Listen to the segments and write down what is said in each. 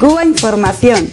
Cuba Información.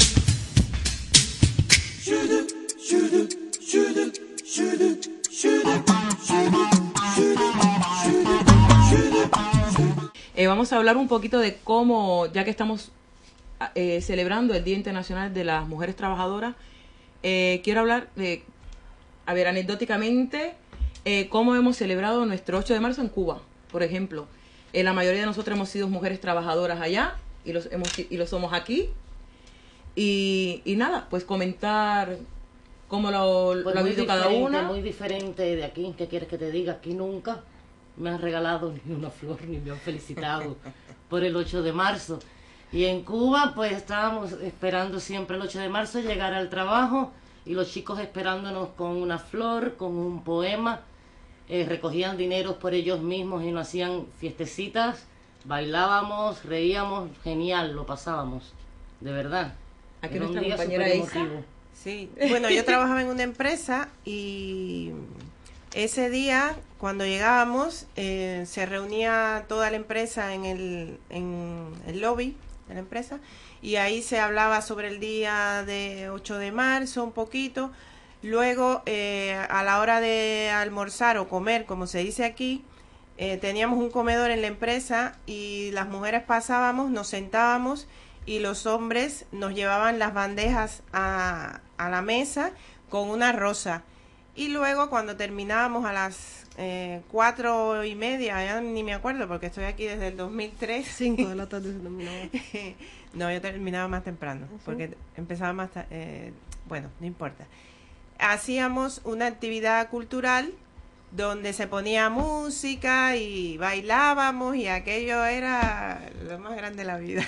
Vamos a hablar un poquito de cómo, ya que estamos celebrando el Día Internacional de las Mujeres Trabajadoras, quiero hablar de, anecdóticamente, cómo hemos celebrado nuestro 8 de marzo en Cuba, por ejemplo. La mayoría de nosotros hemos sido mujeres trabajadoras allá y lo somos aquí. Y nada, pues comentar cómo lo ha vivido cada una. Muy diferente de aquí. ¿Qué quieres que te diga? Aquí nunca me han regalado ni una flor ni me han felicitado por el 8 de marzo. Y en Cuba pues estábamos esperando siempre el 8 de marzo llegar al trabajo y los chicos esperándonos con una flor, con un poema. Recogían dineros por ellos mismos y nos hacían fiestecitas, bailábamos, reíamos, genial, lo pasábamos, de verdad. Aquí nuestra compañera Isa. Sí, bueno, yo trabajaba en una empresa y ese día, cuando llegábamos, se reunía toda la empresa en el lobby de la empresa y ahí se hablaba sobre el día de 8 de marzo un poquito. Luego, a la hora de almorzar o comer, como se dice aquí, teníamos un comedor en la empresa y las mujeres pasábamos, nos sentábamos y los hombres nos llevaban las bandejas a la mesa con una rosa. Y luego cuando terminábamos a las 4:30, ya ni me acuerdo porque estoy aquí desde el 2003. 5 de la tarde se terminaba. No, yo terminaba más temprano, porque empezaba más bueno, no importa. Hacíamos una actividad cultural donde se ponía música y bailábamos y aquello era lo más grande de la vida.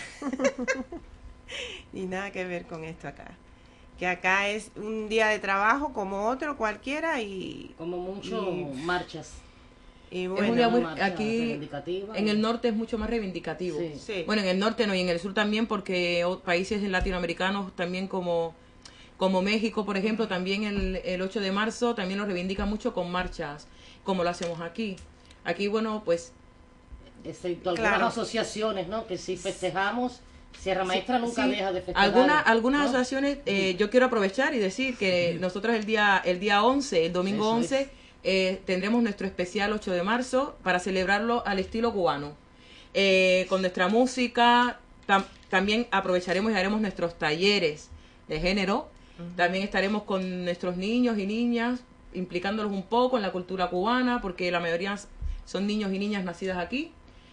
Y nada que ver con esto acá. Que acá es un día de trabajo como otro cualquiera y... Como mucho marchas. Y bueno, es un día muy, marcha aquí en el norte es mucho más reivindicativo. Sí. Sí. Bueno, en el norte no, y en el sur también, porque países latinoamericanos también como México, por ejemplo, también el 8 de marzo también lo reivindica mucho con marchas, como lo hacemos aquí. Aquí, bueno, pues... Excepto algunas asociaciones, ¿no? Que si festejamos, Sierra Maestra nunca deja de festejar. Algunas ¿no? asociaciones, yo quiero aprovechar y decir que nosotros el día 11, el domingo 11, tendremos nuestro especial 8 de marzo para celebrarlo al estilo cubano. Con nuestra música, también aprovecharemos y haremos nuestros talleres de género. También estaremos con nuestros niños y niñas, implicándolos un poco en la cultura cubana, porque la mayoría son niños y niñas nacidas aquí.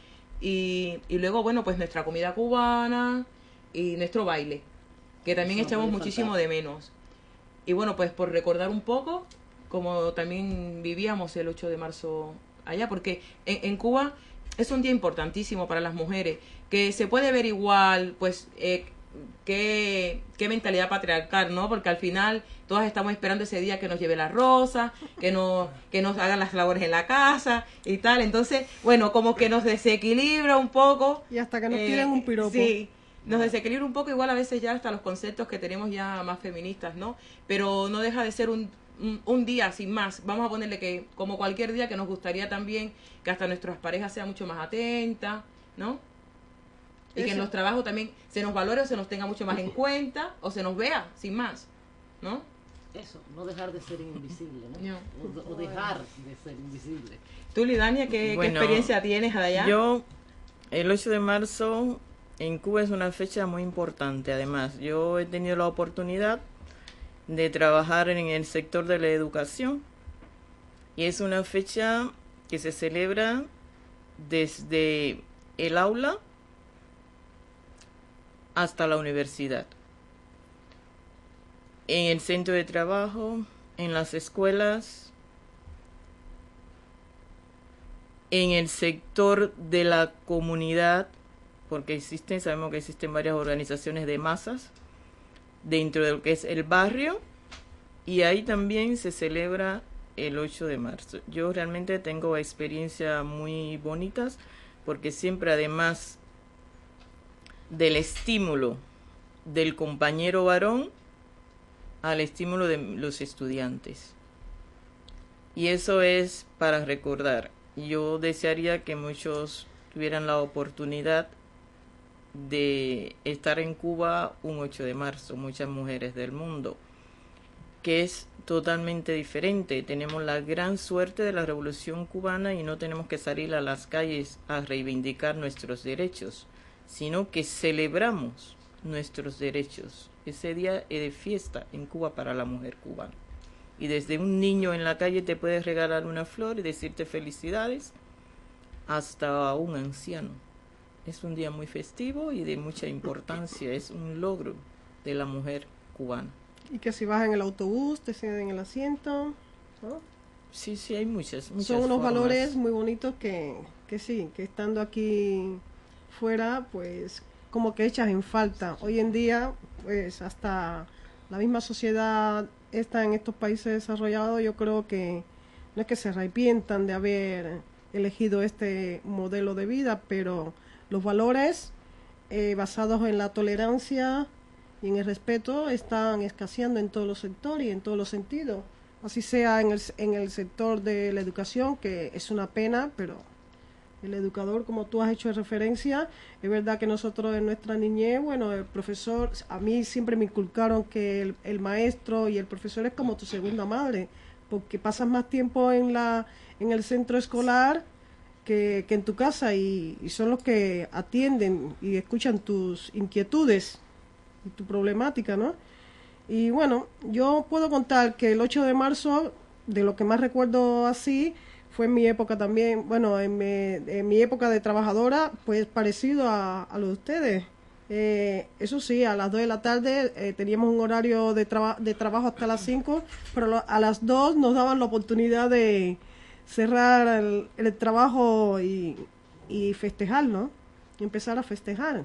Y luego, bueno, pues nuestra comida cubana y nuestro baile, que también echamos muchísimo de menos. Y bueno, pues por recordar un poco, como también vivíamos el 8 de marzo allá, porque en Cuba es un día importantísimo para las mujeres, que se puede ver igual, pues... qué mentalidad patriarcal, ¿no? Porque al final todas estamos esperando ese día que nos lleve la rosa, que nos hagan las labores en la casa y tal. Entonces, bueno, como que nos desequilibra un poco. Y hasta que nos tiren un piropo. Sí, nos desequilibra un poco, igual a veces ya hasta los conceptos que tenemos ya más feministas, ¿no? Pero no deja de ser un día sin más. Vamos a ponerle que, como cualquier día, que nos gustaría también que hasta nuestras parejas sean mucho más atentas, ¿no? Y que en los trabajos también se nos valore o se nos tenga mucho más en cuenta o se nos vea, sin más, ¿no? Eso, no dejar de ser invisible, ¿no? O dejar de ser invisible. Tú, Lidania, ¿qué experiencia tienes allá? Yo, el 8 de marzo en Cuba es una fecha muy importante. Además, yo he tenido la oportunidad de trabajar en el sector de la educación y es una fecha que se celebra desde el aula hasta la universidad, en el centro de trabajo, en las escuelas, en el sector de la comunidad, porque sabemos que existen varias organizaciones de masas dentro de lo que es el barrio, y ahí también se celebra el 8 de marzo. Yo realmente tengo experiencias muy bonitas, porque siempre, además del estímulo del compañero varón, al estímulo de los estudiantes. Y eso es para recordar. Yo desearía que muchos tuvieran la oportunidad de estar en Cuba un 8 de marzo, muchas mujeres del mundo, que es totalmente diferente. Tenemos la gran suerte de la Revolución Cubana y no tenemos que salir a las calles a reivindicar nuestros derechos, sino que celebramos nuestros derechos. Ese día es de fiesta en Cuba para la mujer cubana. Y desde un niño en la calle te puedes regalar una flor y decirte felicidades, hasta un anciano. Es un día muy festivo y de mucha importancia, es un logro de la mujer cubana. Y que si vas en el autobús, te sientas en el asiento, ¿no? Sí, sí, hay muchas Son unos formas. valores muy bonitos que sí, que estando aquí fuera, pues como que echas en falta. Hoy en día, pues hasta la misma sociedad está en estos países desarrollados, yo creo que no es que se arrepientan de haber elegido este modelo de vida, pero los valores basados en la tolerancia y en el respeto están escaseando en todos los sectores y en todos los sentidos. Así sea en el sector de la educación, que es una pena, pero el educador, como tú has hecho referencia, es verdad que nosotros en nuestra niñez, bueno, el profesor, a mí siempre me inculcaron que el maestro y el profesor es como tu segunda madre, porque pasas más tiempo en el centro escolar que en tu casa y son los que atienden y escuchan tus inquietudes y tu problemática, ¿no? Y bueno, yo puedo contar que el 8 de marzo, de lo que más recuerdo así, fue en mi época también, bueno, en mi época de trabajadora, pues parecido a lo de ustedes. Eso sí, a las 2 de la tarde teníamos un horario de trabajo hasta las 5, pero a las 2 nos daban la oportunidad de cerrar el trabajo y festejar, ¿no? Y empezar a festejar.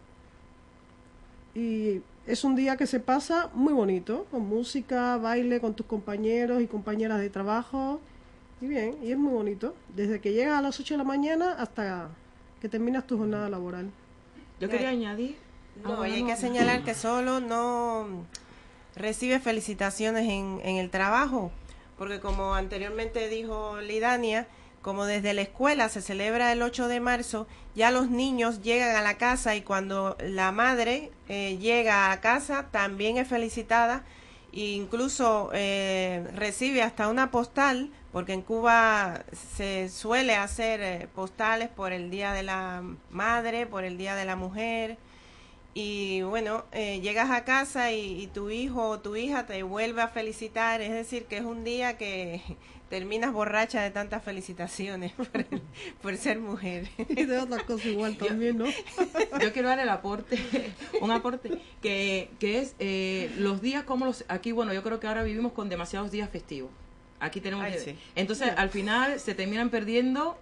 Y es un día que se pasa muy bonito, con música, baile con tus compañeros y compañeras de trabajo. Y bien, y es muy bonito. Desde que llegas a las 8 de la mañana hasta que terminas tu jornada laboral. Yo quería añadir... No, y hay que señalar que solo no recibe felicitaciones en el trabajo, porque como anteriormente dijo Lidania, como desde la escuela se celebra el 8 de marzo, ya los niños llegan a la casa y cuando la madre llega a casa también es felicitada e incluso recibe hasta una postal, porque en Cuba se suele hacer postales por el Día de la Madre, por el Día de la Mujer. Y bueno, llegas a casa y tu hijo o tu hija te vuelve a felicitar, es decir, que es un día que terminas borracha de tantas felicitaciones por ser mujer. Y de otras cosas igual también, ¿no? Yo quiero dar un aporte, que es los días como los... Aquí, bueno, yo creo que ahora vivimos con demasiados días festivos. Aquí tenemos... Sí. Entonces, al final se terminan perdiendo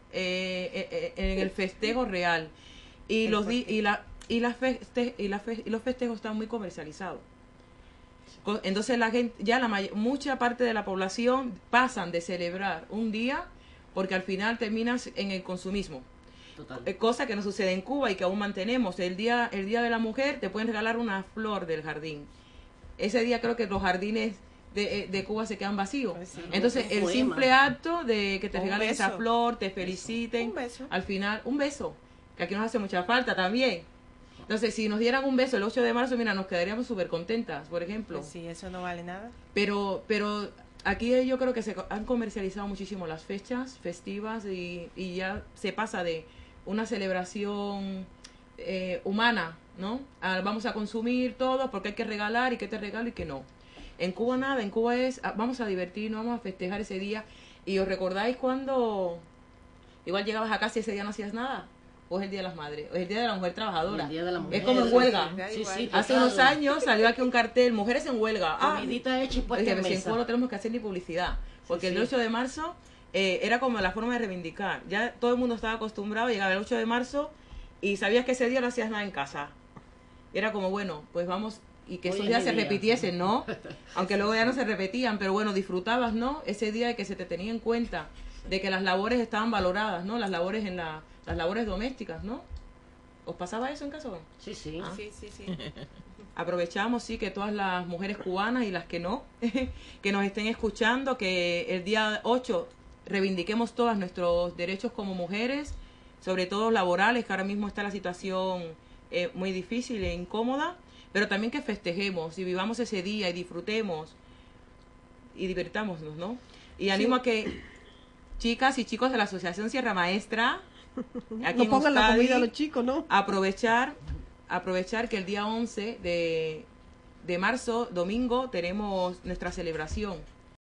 en el festejo real. Y los los festejos están muy comercializados. Entonces la gente, ya mucha parte de la población pasan de celebrar un día porque al final terminas en el consumismo. Total. Cosa que no sucede en Cuba y que aún mantenemos. El día de la mujer te pueden regalar una flor del jardín. Ese día creo que los jardines de Cuba se quedan vacíos. Sí. Entonces el Poema. simple acto de que te Un regalen esa beso. flor, te feliciten, Un beso. al final un beso, que aquí nos hace mucha falta también. Entonces, si nos dieran un beso el 8 de marzo, mira, nos quedaríamos súper contentas, por ejemplo. Pues sí, eso no vale nada. Pero aquí yo creo que se han comercializado muchísimo las fechas festivas y ya se pasa de una celebración humana, ¿no? Vamos a consumir todo porque hay que regalar y que te regalo y que no. En Cuba nada, en Cuba es vamos a divertirnos, vamos a festejar ese día. ¿Y os recordáis cuando igual llegabas a casa y ese día no hacías nada? ¿O es el Día de las Madres? ¿O es el Día de la Mujer Trabajadora? El Día de la Mujer. Es como en huelga. Sí, sí, Hace total. unos años salió aquí un cartel, mujeres en huelga. Comidita hecha y puesta en si en mesa. Cuba no tenemos que hacer ni publicidad. Porque Sí, el sí. 8 de marzo era como la forma de reivindicar. Ya todo el mundo estaba acostumbrado, llegaba el 8 de marzo y sabías que ese día no hacías nada en casa. Era como, bueno, pues vamos, y que Hoy esos es días mi se día. repitiesen, ¿no? Aunque luego ya no se repetían, pero bueno, disfrutabas, ¿no? Ese día de que se te tenía en cuenta, de que las labores estaban valoradas, ¿no? Las labores las labores domésticas, ¿no? ¿Os pasaba eso en casa? Sí, sí. Sí, sí, sí. Aprovechamos, sí, que todas las mujeres cubanas y las que no, que nos estén escuchando, que el día 8 reivindiquemos todos nuestros derechos como mujeres, sobre todo laborales, que ahora mismo está la situación muy difícil e incómoda, pero también que festejemos y vivamos ese día y disfrutemos y divirtámonos, ¿no? Y animo a que chicas y chicos de la Asociación Sierra Maestra, aquí No en pongan la Euskadi, comida a los chicos, ¿no? aprovechar que el día 11 de marzo, domingo, tenemos nuestra celebración.